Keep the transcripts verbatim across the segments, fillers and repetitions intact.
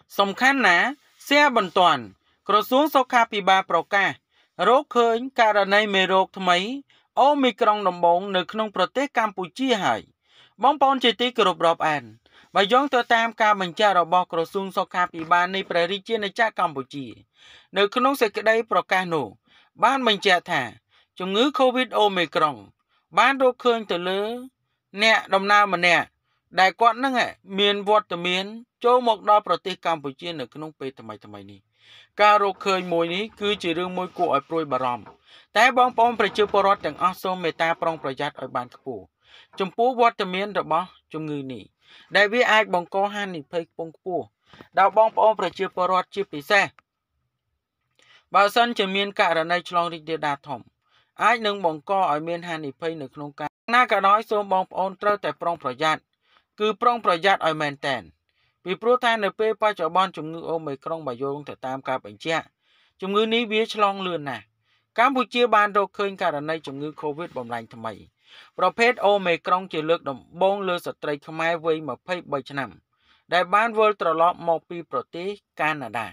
សំខាន់ណាស់เสียបន្ទាន់ក្រសួងសុខាភិបាលប្រកាសរកឃើញករណីមេរោគថ្មីអូមីក្រុងដំបូងនៅក្នុងប្រទេសកម្ពុជាហើយបងប្អូនជាទីគោរពរាប់អានបើយោងទៅតាមការបញ្ជាក់របស់ក្រសួងសុខាភិបាលនៃព្រះរាជាណាចក្រកម្ពុជានៅក្នុងសេចក្តីប្រកាសនោះបានបញ្ជាក់ថាជំងឺ COVID Omicron បានរកឃើញទៅលើអ្នកដំណើរម្នាក់ដែលគាត់នឹងមានវត្តមានចូលមកដល់ប្រទេសកម្ពុជានៅក្នុងពេលថ្មីថ្មីនេះការរកឃើញមួយនេះគឺជារឿងមួយគួរឲ្យព្រួយបារម្ភតែបងប្អូនប្រជាពលរដ្ឋទាំងអស់សូមមេត្តាប្រុងប្រយ័ត្នឲ្យបានខ្ពស់ចំពោះវត្តមានរបស់ជំងឺនេះដែលវាអាចបង្កហានិភ័យខ្ពង់ខ្ពស់ដល់បងប្អូនប្រជាពលរដ្ឋជាពិសេសបើសិនជាមានករណីឆ្លងរីករាលដាលធំអាចនឹងបង្កឲ្យមានហានិភ័យនៅក្នុងការណាក៏ដោយសូមបងប្អូនត្រូវតែប្រុងប្រយ័ត្នគឺប្រុងប្រយ័ត្នឲ្យមែនតែនពីព្រោះថានៅពេលបច្ចុប្បន្នជំងឺអូមីក្រុងបើយោងទៅតាមការបញ្ជាក់ជំងឺនេះវាឆ្លងលឿនណាស់កម្ពុជាបានរកឃើញករណីជំងឺ COVID បំលែងថ្មីប្រភេទអូមីក្រុងជាលើកដំបូងលើស្ត្រីខ្មែរវ័យยี่สิบสามឆ្នាំដែលបានវិលត្រឡប់មកពីប្រទេសកាណាដា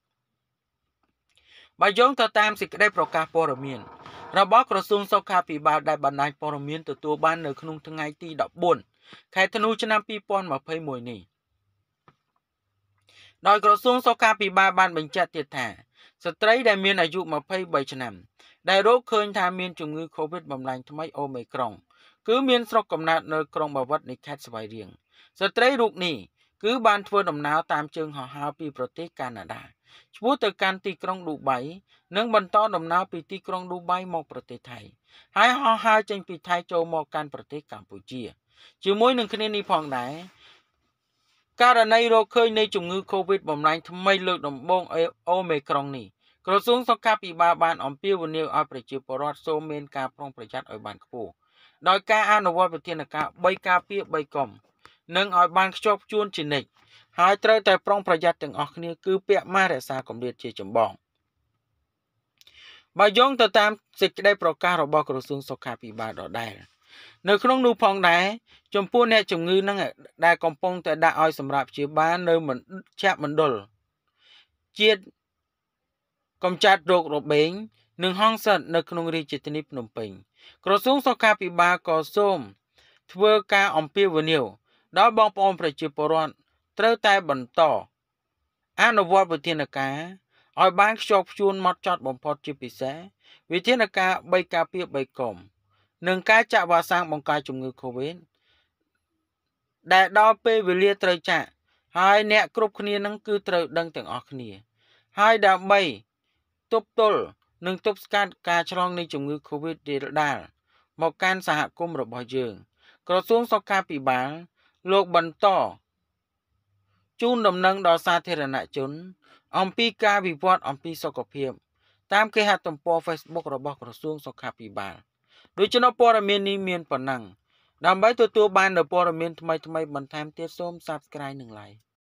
បើយោងទៅតាមសេចក្តីប្រកាសព័ត៌មានរបស់ក្រសួងសុខាភិបាលដែលបណ្ដាញព័ត៌មានទទួលបាននៅក្នុងថ្ងៃទីដប់បួនខែធ្នូឆ្នាំពីរពាន់ยี่สิบเอ็ดនេះដោយក្រសួងសុខាភិបាលបានបញ្ជាក់ទៀតថាស្ត្រីដែលមានអាយុยี่สิบสามឆ្នាំដែលរកឃើញថាមានជំងឺ COVID បំលែងថ្មីអូមីក្រុងគឺមានស្រុកកំណើតនៅក្រុងបាវិតនៃខេត្តស្វាយរៀងស្ត្រីរូបនេះគឺបានធ្វើដំណើរតាមជើងហោះហើរពីប្រទេសកាណាដាឆ្ពោះទៅកាន់ទីក្រុងឌូបៃនិងបន្តដំណើរពីទីក្រុងឌូបៃមកប្រទេសថៃហើយហោះហើរចេញពីថៃចូលមកកាន់ប្រទេសកម្ពុជាជាមួយនឹងគ្នានេះផងដែរករណីរកឃើញនៃជំងឺ COVID បំលែងថ្មីលើកដំបូងអូមីក្រុងនេះក្រសួងសុខាភិបាលបានអំពាវនាវឲ្យប្រជាពលរដ្ឋសូមមានការប្រុងប្រយ័ត្នឲ្យបានខ្ពស់ដោយការអនុវត្តវិធានការបីការពារបីកុំនិងឲ្យបានខ្ជាប់ខ្ជួនជានិច្ចហើយត្រូវតែប្រុងប្រយ័ត្នទាំងអស់គ្នាគឺពាក់ម៉ាស់រក្សាកម្រិតជាចម្បងបើយោងទៅតាមសេចក្តីប្រកាសរបស់ក្រសួងសុខាភិបាលដដែលនៅក្នុងនោះផងដែរចំពោះអ្នកជំងឺនឹងដែលកំពុងតែដាក់ឲ្យសម្រាប់ព្យាបាលនៅមជ្ឈមណ្ឌលជាតិកម្ចាត់រោគរបេងនិងហង្សសិទ្ធនៅក្នុងរាជធានីភ្នំពេញក្រសួងសុខាភិបាលក៏សូមធ្វើការអំពាវនាវដល់បងប្អូនប្រជាពលរដ្ឋត្រូវតែបន្តអនុវត្តវិធានការឲ្យបានខ្ជាប់ខ្ជួនហ្មត់ចត់បំផុតជាពិសេសវិធានការបីការពារបីកុំនិងការចាក់វ៉ាក់សាំងបង្ការជំងឺ COVID ដែលដល់ពេលវេលាត្រូវចាក់ហើយអ្នកគ្រប់គ្នានឹងគឺត្រូវដឹងទាំងអស់គ្នាហើយដើម្បីទប់ទល់និងទប់ស្កាត់ការឆ្លងនៃជំងឺ COVID រាលដាលមកកាន់សហគមន៍របស់យើងក្រសួងសុខាភិបាលលោកបន្តជូនដំណឹងដល់សាធារណជនអំពីការវិវត្តអំពីសុខភាពតាមគេហទំព័រ Facebook របស់ក្រសួងសុខាភិបាលដូច្នេះព័ត៌មាននេះមានប៉ុណ្ណឹងដើម្បីទទួលបាននូវព័ត៌មានថ្មីៗបន្ថែមទៀតសូម Subscribe និង Like